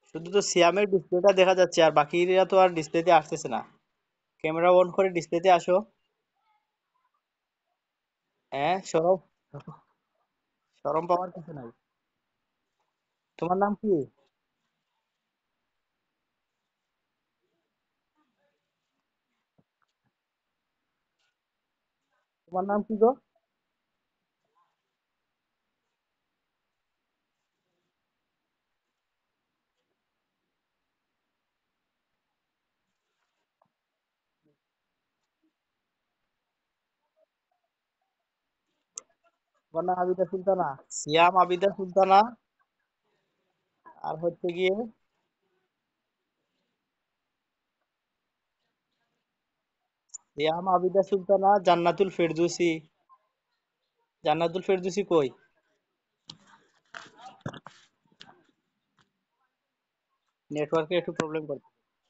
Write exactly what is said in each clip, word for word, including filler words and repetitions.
শুধু তো সিয়ামের ডিসপ্লেটা দেখা যাচ্ছে, আর বাকিরা তো আর ডিসপ্লেতে আসতেছে না। ক্যামেরা অন করে ডিসপ্লেতে আসো। হ্যাঁ, সরব। শরম পাওয়ার কিছু নাই। তোমার নাম কি? তোমার নাম কি গো? তোমার নাম আবিদা সুলতানা? সিয়াম আবিদা সুলতানা। আর হচ্ছে গিয়ে সিয়াম আবিদা সুলতানা, জান্নাতুল ফেরদৌসি। জান্নাতুল ফেরদৌসি কই? নেটওয়ার্কে একটু প্রবলেম করে।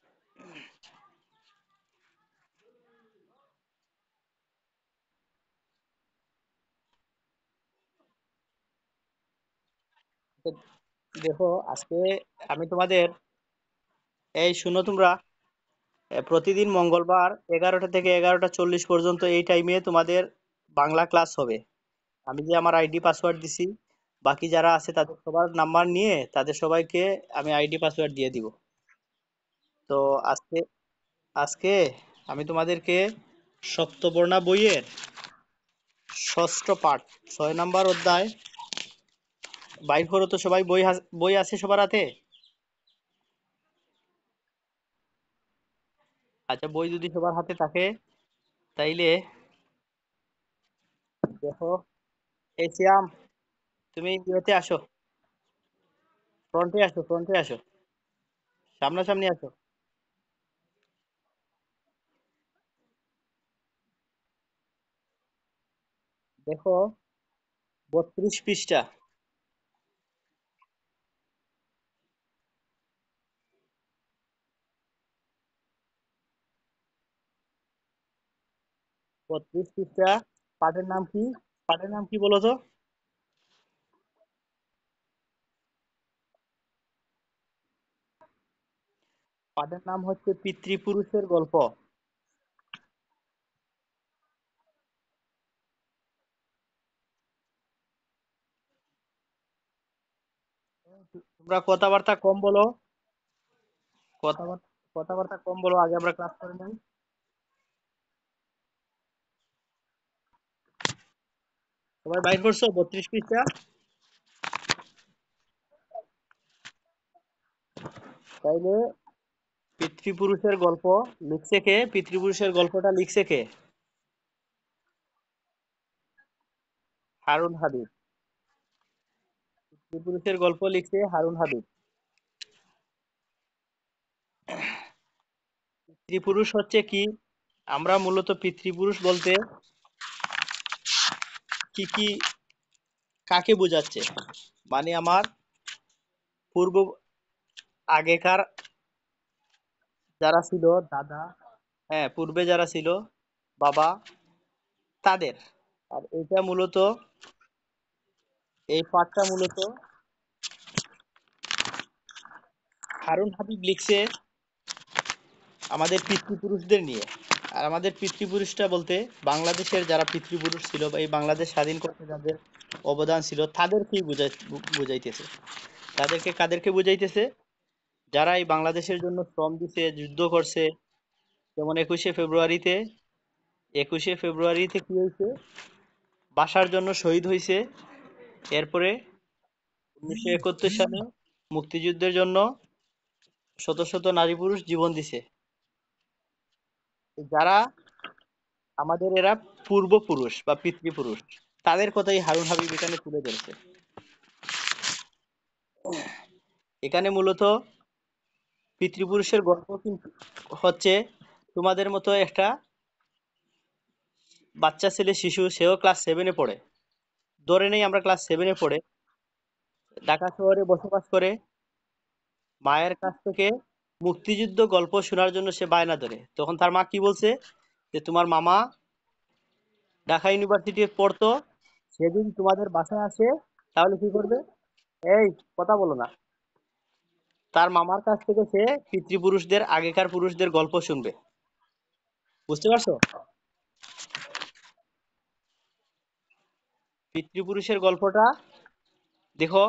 তো দেখো, আজকে আমি তোমাদের, এই শুনো তোমরা, এ, প্রতিদিন মঙ্গলবার এগারোটা থেকে এগারোটা চল্লিশ পর্যন্ত এই টাইমে তোমাদের বাংলা ক্লাস হবে। আমি যে আমার আইডি পাসওয়ার্ড দিছি, বাকি যারা আছে তাদের সবার নাম্বার নিয়ে তাদের সবাইকে আমি আইডি পাসওয়ার্ড দিয়ে দিব। তো আজকে আজকে আমি তোমাদেরকে সপ্তপর্ণা বইয়ের ষষ্ঠ পাঠ, ছয় নাম্বার অধ্যায়, বাইর করো তো সবাই। বই হাস- বই আছে সবার হাতে? আচ্ছা, বই যদি সবার হাতে থাকে তাইলে দেখো, এই সিয়াম, তুমি ইয়েতে আসো, ফ্রন্টে আসো, ফ্রন্টে আসো, সামনাসামনি আসো। দেখো, বত্রিশ পৃষ্ঠা। বত্রিশ পৃষ্ঠা। পাঠের নাম কি? পাঠের নাম কি বলো তো? পাঠের নাম হচ্ছে পিতৃপুরুষের গল্প। তোমরা কথাবার্তা কম বলো। কথাবার্তা কথাবার্তা কম বলো, আগে আমরা ক্লাস করে নাই। সবাই বাইর করছো বত্রিশ পৃষ্ঠা? তাইলে পিতৃপুরুষের গল্প লিখছে কে? পিতৃপুরুষের গল্পটা লিখছে কে? হারুন হাবিব। পিতৃপুরুষের গল্প লিখছে হারুন হাবিব। পিতৃপুরুষ হচ্ছে কি? আমরা মূলত পিতৃপুরুষ বলতে কি কি, কাকে বোঝাচ্ছে, মানে আমার পূর্ব, আগেকার যারা ছিল, দাদা, হ্যাঁ পূর্বে যারা ছিল, বাবা, তাদের। আর এটা মূলত, এই পাঠটা মূলত হারুন হাবিব লিখছে আমাদের পিতৃপুরুষদের নিয়ে। আর আমাদের পিতৃপুরুষটা বলতে বাংলাদেশের যারা পিতৃপুরুষ ছিল বা এই বাংলাদেশ স্বাধীন করতে যাদের অবদান ছিল তাদেরকেই বুঝাই বুঝাইতেছে। তাদেরকে, কাদেরকে বুঝাইতেছে? যারা এই বাংলাদেশের জন্য শ্রম দিছে, যুদ্ধ করছে। যেমন একুশে ফেব্রুয়ারিতে, একুশে ফেব্রুয়ারিতে কি হয়েছে? বাসার জন্য শহীদ হয়েছে। এরপরে উনিশশো একাত্তর সালে মুক্তিযুদ্ধের জন্য শত শত নারী পুরুষ জীবন দিছে। যারা আমাদের এরা পূর্বপুরুষ বা পিতৃপুরুষ, তাদের কথাই হারুন হাবিব এখানে তুলে ধরেছে। এখানে মূলত পিতৃপুরুষের গল্প কিন্তু হচ্ছে তোমাদের মতো একটা বাচ্চা ছেলে, শিশু, সেও ক্লাস সেভেনে পড়ে। ধরে নেই আমরা ক্লাস সেভেনে পড়ে ঢাকা শহরে বসবাস করে, মায়ের কাছ থেকে মুক্তিযুদ্ধ গল্প শোনার জন্য সে বায়না ধরে। তখন তার মা কি বলছে? যে তোমার মামা ঢাকা ইউনিভার্সিটি পড়তো, সেদিন তোমাদের বাসায় আসে, তাহলে কি করবে? এই, কথা বলো না। তার মামার কাছ থেকে সে পিতৃপুরুষদের, আগেকার পুরুষদের গল্প শুনবে। বুঝতে পারছো? পিতৃপুরুষের গল্পটা দেখো।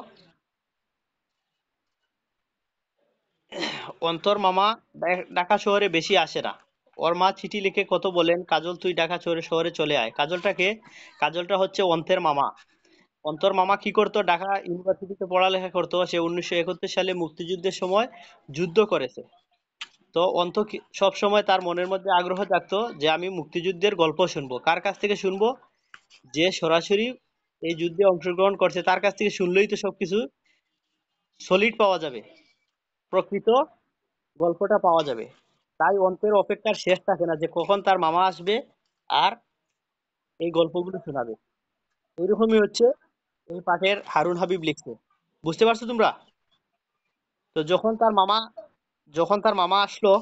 অন্তর মামা ডা- ঢাকা শহরে বেশি আসে না। ওর মা চিঠি লিখে কত বলেন, কাজল তুই ঢাকা শহরে শহরে চলে আয়। কাজলটাকে, কাজলটা হচ্ছে অন্তের মামা। অন্তর মামা কি করতো, ঢাকা ইউনিভার্সিটিতে পড়ালেখা করতো। সে উনিশশো একাত্তর সালে মুক্তিযুদ্ধের সময় যুদ্ধ করেছে। তো অন্ত সব সময় তার মনের মধ্যে আগ্রহ থাকতো যে আমি মুক্তিযুদ্ধের গল্প শুনবো। কার কাছ থেকে শুনবো? যে সরাসরি এই যুদ্ধে অংশগ্রহণ করছে তার কাছ থেকে শুনলেই তো সবকিছু সলিড পাওয়া যাবে, প্রকৃত গল্পটা পাওয়া যাবে। তাই অন্তের অপেক্ষার শেষ থাকে না যে কখন তার মামা আসবে আর এই গল্পগুলো শোনাবে। এইরকমই হচ্ছে এই পাঠের হারুন হাবিব লিখছে। বুঝতে পারছো তোমরা? তো যখন তার মামা যখন তার মামা আসলো,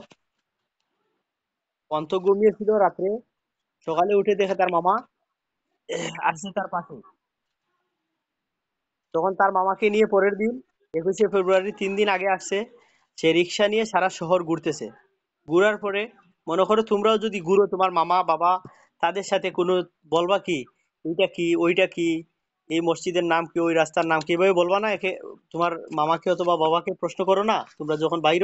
অন্ত ঘুমিয়েছিল রাত্রে, সকালে উঠে দেখে তার মামা আসছে তার পাশে। তখন তার মামাকে নিয়ে পরের দিন একুশে ফেব্রুয়ারি তিন দিন আগে আসছে। সে রিক্সা নিয়ে সারা শহর ঘুরতেছে। ঘুরার পরে মনে করো তোমরাও যদি ঘুরো, তোমার মামা বাবা তাদের সাথে কোনো বলবা কি এইটা কি ওইটা কি, এই মসজিদের নাম কি, ওই রাস্তার নাম কি, এভাবে বলবা না? একে তোমার মামাকে অথবা বাবাকে প্রশ্ন করো না তোমরা যখন বাইরো?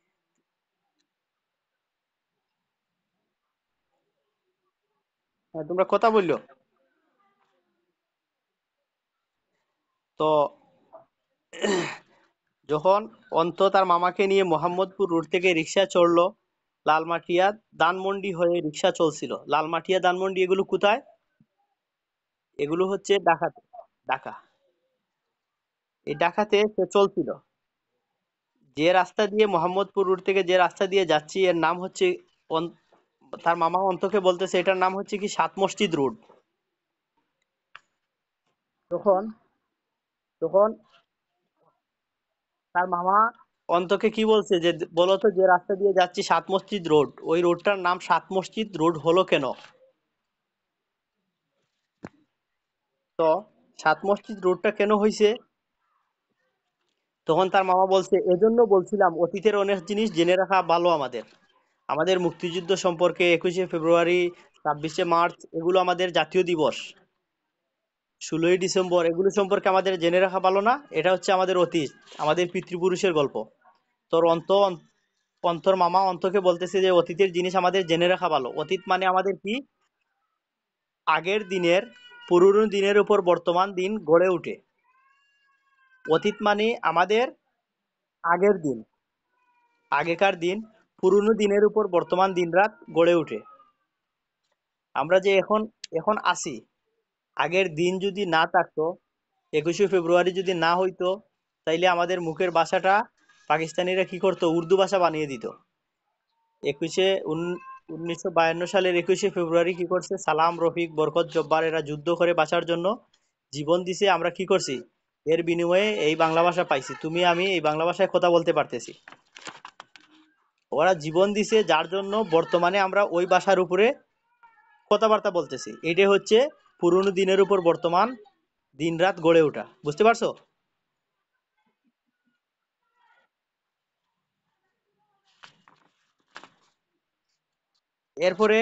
হ্যাঁ, তোমরা কথা বললো। তো যখন অন্ত তার মামাকে নিয়ে মোহাম্মদপুর রোড থেকে রিক্সা চড়লো, লালমাটিয়া ধানমন্ডি হয়ে রিক্সা চলছিল। লালমাটিয়া ধানমন্ডি এগুলো কোথায়? এগুলো হচ্ছে ঢাকাতে। ঢাকা, এই ঢাকাতে সে চলছিল। যে রাস্তা দিয়ে মোহাম্মদপুর রোড থেকে যে রাস্তা দিয়ে যাচ্ছি এর নাম হচ্ছে অন- তার মামা অন্তকে বলতেছে এটার নাম হচ্ছে কি সাত মসজিদ রোড। তখন তখন তার মামা অন্তকে কি বলছে যে বলতো যে রাস্তা দিয়ে যাচ্ছি সাত মসজিদ রোড, ওই রোডটার নাম সাত মসজিদ রোড হলো কেন? তো সাত মসজিদ রোডটা কেন হয়েছে? তখন তার মামা বলছে এজন্য বলছিলাম অতীতের অনেক জিনিস জেনে রাখা ভালো আমাদের। আমাদের মুক্তিযুদ্ধ সম্পর্কে একুশে ফেব্রুয়ারি, ছাব্বিশে মার্চ এগুলো আমাদের জাতীয় দিবস, ষোলোই ডিসেম্বর এগুলো সম্পর্কে আমাদের জেনে রাখা ভালো না? এটা হচ্ছে আমাদের অতীত, আমাদের পিতৃপুরুষের গল্প। তোর অন্ত অন্তর মামা অন্তকে বলতেছে যে অতীতের জিনিস আমাদের জেনে রাখা ভালো। অতীত মানে আমাদের কি? আগের দিনের, পুরনো দিনের উপর বর্তমান দিন গড়ে ওঠে। অতীত মানে আমাদের আগের দিন, আগেকার দিন, পুরনো দিনের উপর বর্তমান দিন রাত গড়ে ওঠে। আমরা যে এখন এখন আছি, আগের দিন যদি না থাকতো, একুশে ফেব্রুয়ারি যদি না হইতো, তাইলে আমাদের মুখের ভাষাটা পাকিস্তানিরা কি করতো, উর্দু ভাষা বানিয়ে দিত। একুশে উনিশশো বায়ান্ন সালের একুশে ফেব্রুয়ারি কি করছে, সালাম, রফিক, বরকত, জব্বার এরা যুদ্ধ করে বাঁচার জন্য জীবন দিছে। আমরা কি করছি? এর বিনিময়ে এই বাংলা ভাষা পাইছি, তুমি আমি এই বাংলা ভাষায় কথা বলতে পারতেছি। ওরা জীবন দিছে যার জন্য বর্তমানে আমরা ওই ভাষার উপরে কথাবার্তা বলতেছি। এটাই হচ্ছে পুরনো দিনের উপর বর্তমান দিন রাত গড়ে ওঠা। বুঝতে পারছো? এরপরে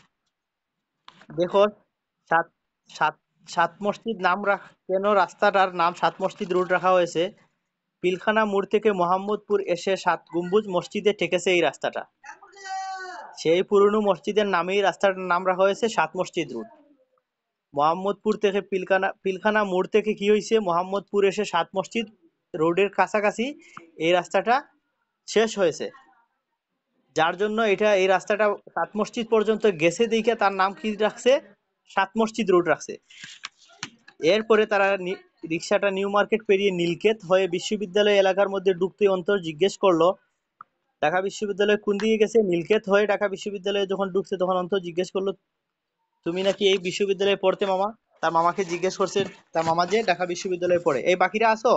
দেখো, সাত সাত সাত মসজিদ নাম রাখ কেন, রাস্তাটার নাম সাত মসজিদ রোড রাখা হয়েছে? পিলখানা মোড় থেকে মোহাম্মদপুর এসে সাত গম্বুজ মসজিদে ঠেকেছে এই রাস্তাটা। সেই পুরনো মসজিদের নামেই রাস্তাটার নাম রাখা হয়েছে সাত মসজিদ রোড। মোহাম্মদপুর থেকে পিলখানা পিলখানা মোড় থেকে কি হয়েছে, মোহাম্মদপুর এসে সাত মসজিদ রোডের কাছাকাছি এই রাস্তাটা শেষ হয়েছে। যার জন্য এটা এই রাস্তাটা সাত মসজিদ পর্যন্ত গেছে দেখে তার নাম কি রাখছে, সাত মসজিদ রোড রাখছে। এরপরে তারা নি- রিক্সাটা নিউ মার্কেট পেরিয়ে নীলক্ষেত হয়ে বিশ্ববিদ্যালয় এলাকার মধ্যে ঢুকতে অন্তর জিজ্ঞেস করলো ঢাকা বিশ্ববিদ্যালয় কোন দিকে গেছে। নীলক্ষেত হয়ে ঢাকা বিশ্ববিদ্যালয়ে যখন ঢুকছে তখন অন্তর জিজ্ঞেস করলো তুমি নাকি এই বিশ্ববিদ্যালয়ে পড়তে মামা? তার মামাকে জিজ্ঞেস করছে, তার মামা যে ঢাকা বিশ্ববিদ্যালয়ে পড়ে। এই বাকিরা আসো।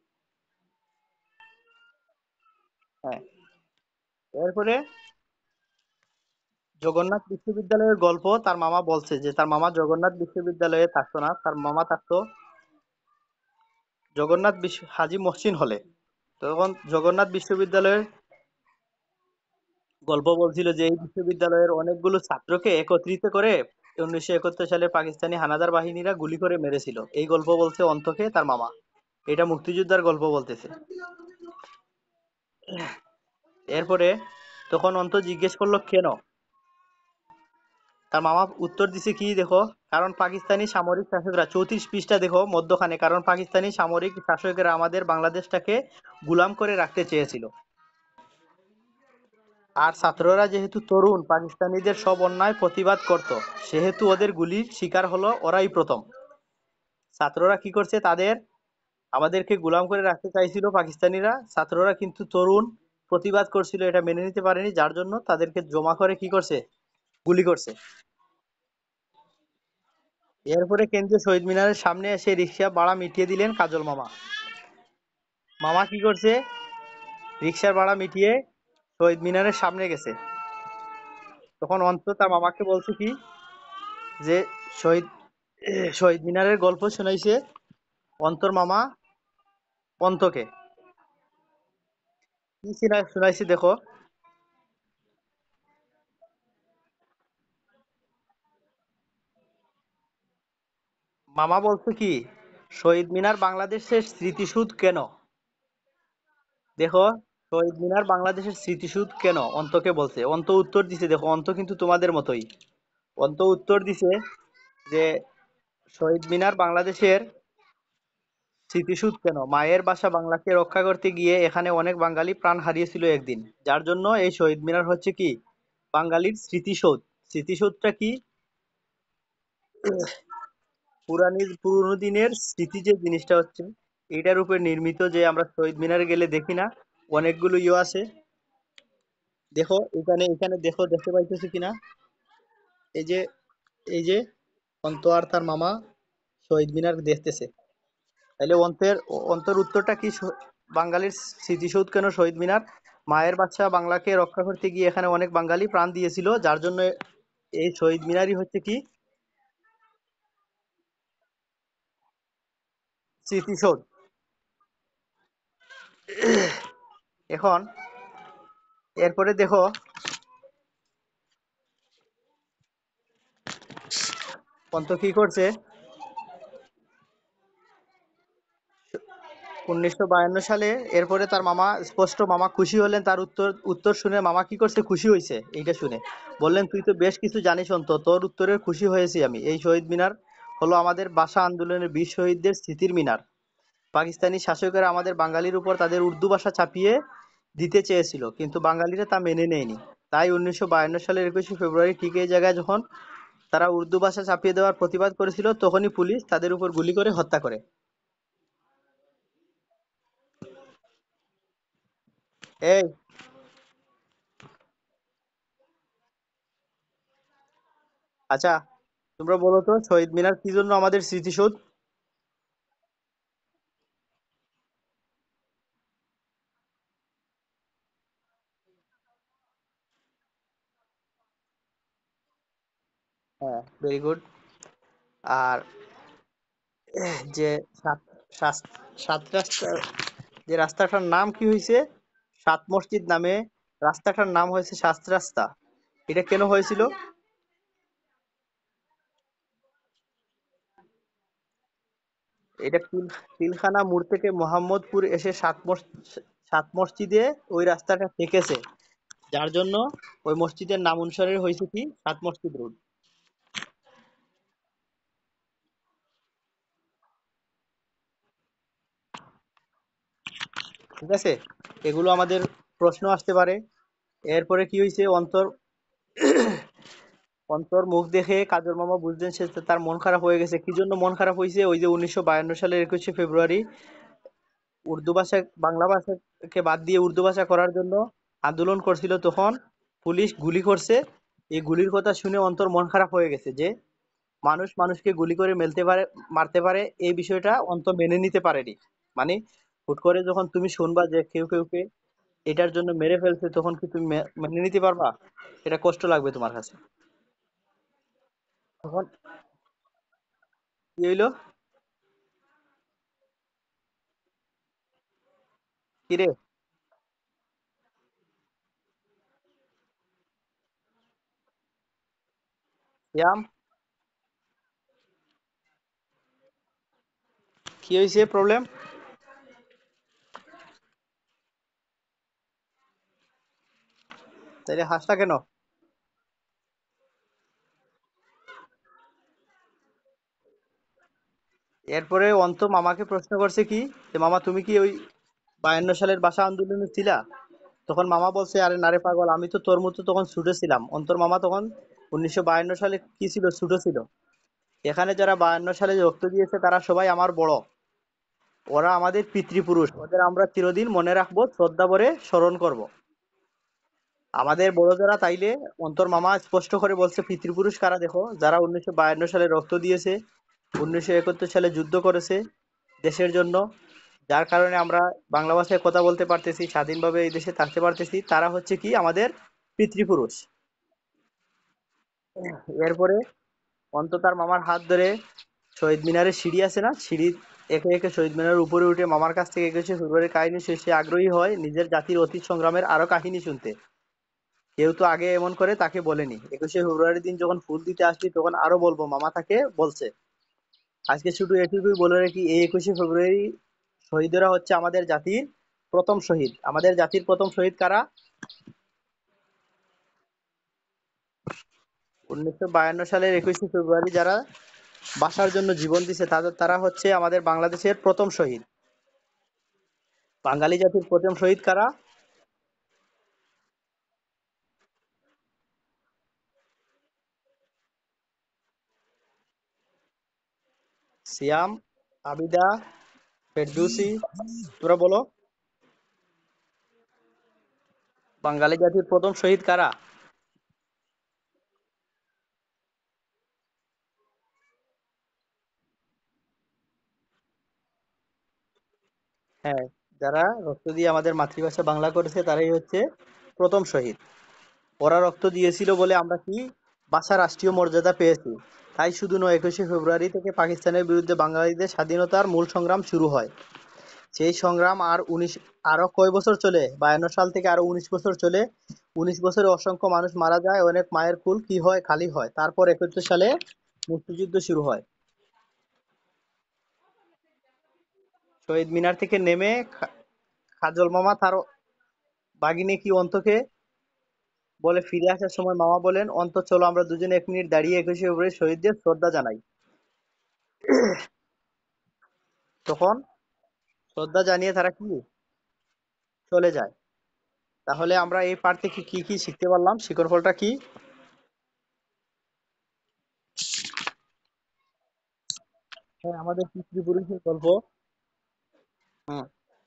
হ্যাঁ। এরপরে জগন্নাথ বিশ্ববিদ্যালয়ের গল্প তার মামা বলছে যে তার মামা জগন্নাথ বিশ্ববিদ্যালয়ে থাকতো না, তার মামা থাকতো জগন্নাথ বিশ্ব হাজী মহসিন হলে। তখন জগন্নাথ বিশ্ববিদ্যালয়ের গল্প বলছিল যে এই বিশ্ববিদ্যালয়ের অনেকগুলো ছাত্রকে একত্রিত করে উনিশশো একাত্তর সালে পাকিস্তানি হানাদার বাহিনীরা গুলি করে মেরেছিল। এই গল্প বলছে অন্তকে তার মামা। এটা মুক্তিযোদ্ধার গল্প বলতেছে। এরপরে তখন অন্ত জিজ্ঞেস করলো কেন? তার মামা উত্তর দিছে কি দেখো, কারণ পাকিস্তানি সামরিক শাসকরা, চৌত্রিশ পৃষ্ঠা দেখো মধ্যখানে, কারণ পাকিস্তানি সামরিক শাসকেরা আমাদের বাংলাদেশটাকে গুলাম করে রাখতে চেয়েছিল। আর ছাত্ররা যেহেতু তরুণ, পাকিস্তানিদের সব অন্যায় প্রতিবাদ করত, সেহেতু ওদের গুলির শিকার হলো ওরাই প্রথম। ছাত্ররা কি করছে, তাদের আমাদেরকে গোলাম করে রাখতে চাইছিল পাকিস্তানিরা, ছাত্ররা কিন্তু তরুণ, প্রতিবাদ করছিল, এটা মেনে নিতে পারেনি, যার জন্য তাদেরকে জমা করে কি করছে, গুলি করছে। এরপরে কেন্দ্রীয় শহীদ মিনারের সামনে এসে রিক্সা ভাড়া মিটিয়ে দিলেন কাজল মামা। মামা কি করছে, রিক্সার ভাড়া মিটিয়ে শহীদ মিনারের সামনে গেছে। তখন অন্ত তার মামাকে বলছে কি, যে শহীদ শহীদ মিনারের গল্প শোনাইছে অন্তর মামা অন্তকে। কি শোনা- শোনাইছে দেখো। মামা বলছে কি, শহীদ মিনার বাংলাদেশের স্মৃতিসৌধ কেন? দেখো, শহীদ মিনার বাংলাদেশের স্মৃতিসৌধ কেন অন্তকে বলছে। অন্ত উত্তর দিছে, দেখো অন্ত কিন্তু তোমাদের মতোই। অন্ত উত্তর দিছে যে শহীদ মিনার বাংলাদেশের স্মৃতিসৌধ কেন, মায়ের ভাষা বাংলাকে রক্ষা করতে গিয়ে এখানে অনেক বাঙালি প্রাণ হারিয়েছিল একদিন, যার জন্য এই শহীদ মিনার হচ্ছে কি, বাঙালির স্মৃতিসৌধ। স্মৃতিসৌধটা কি, পুরানি পুরোনো দিনের স্মৃতি যে জিনিসটা হচ্ছে, এটার উপর নির্মিত, যে আমরা শহীদ মিনারে গেলে দেখি না অনেকগুলো ইয়ে আছে। দেখো এখানে, এখানে দেখো, দেখতে পাইতেছো কিনা, এই যে, এই যে অন্ত আর তার মামা শহীদ মিনার দেখতেছে। তাহলে অন্তের অন্তর উত্তরটা কি, স- বাঙালির স্মৃতিসৌধ কেন শহীদ মিনার, মায়ের বাচ্চা বাংলাকে রক্ষা করতে গিয়ে এখানে অনেক বাঙালি প্রাণ দিয়েছিল, যার জন্য এই শহীদ মিনারই হচ্ছে কি, স্মৃতিসৌধ। এখন এরপরে দেখো, অন্ত কি করছে, উনিশশো বায়ান্ন সালে এরপরে তার মামা স্পষ্ট, মামা খুশি হলেন তার উত্তর উত্তর শুনে। মামা কি করছে, খুশি হয়েছে এইটা শুনে। বললেন তুই তো বেশ কিছু জানিস অন্ত, তোর উত্তরে খুশি হয়েছি আমি। এই শহীদ মিনার হলো আমাদের ভাষা আন্দোলনের বীর শহীদদের স্মৃতির মিনার। পাকিস্তানি শাসকেরা আমাদের বাঙালির উপর তাদের উর্দু ভাষা চাপিয়ে দিতে চেয়েছিল, কিন্তু বাঙালিরা তা মেনে নেয়নি। তাই উনিশশো বায়ান্ন সালের একুশে ফেব্রুয়ারি ঠিক এই জায়গায় যখন তারা উর্দু ভাষা চাপিয়ে দেওয়ার প্রতিবাদ করেছিল, তখনই পুলিশ তাদের উপর গুলি করে হত্যা করে। এই, আচ্ছা, তোমরা বলো তো শহীদ মিনার কি জন্য আমাদের স্মৃতিসৌধ? হ্যাঁ, ভেরি গুড। আর যে সাত সাত সাত রাস্তা, যে রাস্তাটার নাম কি হয়েছে, সাত মসজিদ নামে রাস্তাটার নাম হয়েছে সাত রাস্তা। এটা কেন হয়েছিল? এটা পিল- পিলখানা মোড় থেকে মোহাম্মদপুর এসে সাত মস- সাত মসজিদে ওই রাস্তাটা থেকেছে, যার জন্য ওই মসজিদের নাম অনুসারে হয়েছে কি, সাত মসজিদ রোড। ঠিক আছে, এগুলো আমাদের প্রশ্ন আসতে পারে। এরপরে কি হয়েছে, অন্তর অন্তর মুখ দেখে কাজল মামা বুঝলেন সে, তার মন খারাপ হয়ে গেছে। কি জন্য মন খারাপ হয়েছে, ওই যে উনিশশো বায়ান্ন সালের একুশে ফেব্রুয়ারি উর্দু ভাষা, বাংলা ভাষাকে বাদ দিয়ে উর্দু ভাষা করার জন্য আন্দোলন করছিল, তখন পুলিশ গুলি করছে। এই গুলির কথা শুনে অন্তর মন খারাপ হয়ে গেছে, যে মানুষ মানুষকে গুলি করে মেলতে পারে, মারতে পারে, এই বিষয়টা অন্তর মেনে নিতে পারেনি। মানে হুট করে যখন তুমি শুনবা যে কেউ কেউকে এটার জন্য মেরে ফেলছে, তখন কি তুমি মে- মেনে নিতে পারবা? এটা কষ্ট লাগবে তোমার কাছে। তখন কি হইলো, কিরে শ্যাম, কি হয়েছে প্রবলেম? তাইলে হাসটা কেন? এরপরে অন্ত মামাকে প্রশ্ন করছে কি, যে মামা তুমি কি ওই বায়ান্ন সালের ভাষা আন্দোলনে ছিলা? তখন মামা বলছে, আরে নারে পাগল, আমি তো তোর মতো তখন ছোট ছিলাম। অন্তর মামা তখন উনিশশো বায়ান্ন সালে কি ছিল, ছোট ছিল। এখানে যারা বায়ান্ন সালে রক্ত দিয়েছে তারা সবাই আমার বড়। ওরা আমাদের পিতৃপুরুষ, ওদের আমরা চিরদিন মনে রাখবো, শ্রদ্ধা ভরে স্মরণ করব। আমাদের বড় যারা, তাইলে অন্তর মামা স্পষ্ট করে বলছে পিতৃপুরুষ কারা দেখো, যারা উনিশশো বায়ান্ন সালে রক্ত দিয়েছে, উনিশশো একাত্তর সালে যুদ্ধ করেছে দেশের জন্য, যার কারণে আমরা বাংলা ভাষায় কথা বলতে পারতেছি, স্বাধীনভাবে এই দেশে থাকতে পারতেছি, তারা হচ্ছে কি আমাদের পিতৃপুরুষ। এরপরে অন্ত তার মামার হাত ধরে শহীদ মিনারের সিঁড়ি আছে না, সিঁড়ি একে একে শহীদ মিনারের উপরে উঠে মামার কাছ থেকে একুশে ফেব্রুয়ারির কাহিনী শেষে আগ্রহী হয় নিজের জাতির অতীত সংগ্রামের আরো কাহিনী শুনতে। কেউ তো আগে এমন করে তাকে বলেনি, একুশে ফেব্রুয়ারির দিন যখন ফুল দিতে আসবি তখন আরো বলবো, মামা তাকে বলছে। আজকে শুধু এটুকুই বলে রাখি, এই একুশে ফেব্রুয়ারি শহীদরা হচ্ছে আমাদের জাতির প্রথম শহীদ। আমাদের জাতির প্রথম শহীদ কারা? উনিশশো বায়ান্ন সালের একুশে ফেব্রুয়ারি যারা ভাষার জন্য জীবন দিছে, তাদের তারা হচ্ছে আমাদের বাংলাদেশের প্রথম শহীদ। বাঙালি জাতির প্রথম শহীদ কারা? সিয়াম, আবিদা, ফেরদৌসি, তোমরা বলো, বাঙালি জাতির প্রথম শহীদ কারা? হ্যাঁ, যারা রক্ত দিয়ে আমাদের মাতৃভাষা বাংলা করেছে তারাই হচ্ছে প্রথম শহীদ। ওরা রক্ত দিয়েছিল বলে আমরা কি ভাষা রাষ্ট্রীয় মর্যাদা পেয়েছি। তাই শুধু নয়, একুশে ফেব্রুয়ারি থেকে পাকিস্তানের বিরুদ্ধে বাঙালিদের স্বাধীনতার মূল সংগ্রাম শুরু হয়। সেই সংগ্রাম আর উনিশ আরো কয় বছর চলে, বায়ান্ন সাল থেকে আরো উনিশ বছর চলে। উনিশ বছরে অসংখ্য মানুষ মারা যায়, অনেক মায়ের কুল কি হয়, খালি হয়। তারপর একাত্তর সালে মুক্তিযুদ্ধ শুরু হয়। শহীদ মিনার থেকে নেমে খা- কাজল মামা তার বাগিনী কি অন্তকে বলে, ফিরে আসার সময় মামা বলেন, অন্ত চলো আমরা দুজনে এক মিনিট দাঁড়িয়ে একুশে ফেব্রুয়ারি শহীদদের শ্রদ্ধা জানাই। তখন শ্রদ্ধা জানিয়ে তারা কি চলে যায়। তাহলে আমরা এই পাঠ থেকে কি কি শিখতে পারলাম, শিকড় ফলটা কি? হ্যাঁ, আমাদের পিতৃপুরুষের গল্প। হুম,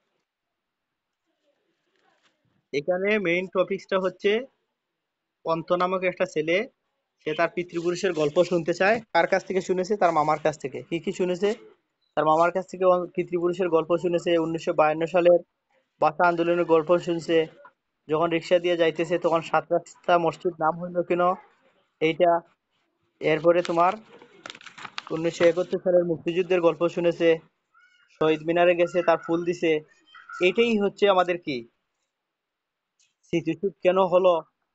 এখানে মেইন টপিকসটা হচ্ছে অন্ত নামক একটা ছেলে, সে তার পিতৃপুরুষের গল্প শুনতে চায়। কার কাছ থেকে শুনেছে? তার মামার কাছ থেকে। কি কি শুনেছে? তার মামার কাছ থেকে অ- পিতৃপুরুষের গল্প শুনেছে, উনিশশো বায়ান্ন সালের ভাষা আন্দোলনের গল্প শুনছে। যখন রিক্সা দিয়ে যাইতেছে তখন সাত রাস্তা মসজিদ নাম হইলো কেন, এইটা। এরপরে তোমার উনিশশো একাত্তর সালের মুক্তিযুদ্ধের গল্প শুনেছে, শহীদ মিনারে গেছে, তার ফুল দিছে। এটাই হচ্ছে আমাদের কি স্মৃতিসূচ কেন হলো।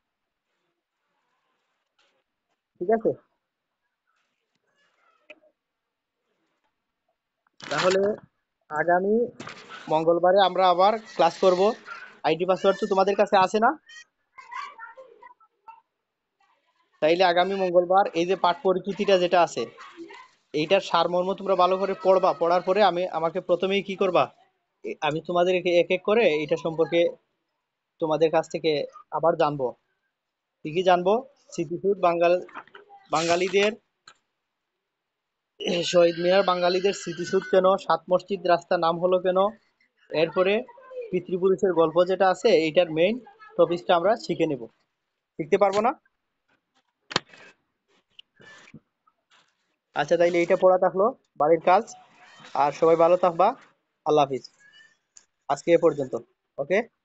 ঠিক আছে, তাহলে আগামী মঙ্গলবারে আমরা আবার ক্লাস করব। আইডি পাসওয়ার্ড তো তোমাদের কাছে আছে না? তাইলে আগামী মঙ্গলবার এই যে পাঠ পরিচিতিটা যেটা আছে, এইটার সারমর্ম তোমরা ভালো করে পড়বা। পড়ার পরে আমি আমাকে প্রথমেই কি করবা, এ- আমি তোমাদের একে- এক এক করে এটা সম্পর্কে তোমাদের কাছ থেকে আবার জানবো। কি কি জানবো? স্মৃতিসূচ বাঙাল বাঙালিদের শহীদ মিনার, বাঙালিদের স্মৃতিসূচ কেন, সাত মসজিদ রাস্তা নাম হলো কেন। এরপরে পিতৃপুরুষের গল্প যেটা আছে, এইটার মেইন টপিকটা আমরা শিখে নেব। শিখতে পারবো না? আচ্ছা, তাইলে এইটা পড়া থাকলো বাড়ির কাজ। আর সবাই ভালো থাকবা। আল্লাহ হাফিজ। আজকে এ পর্যন্ত। ওকে।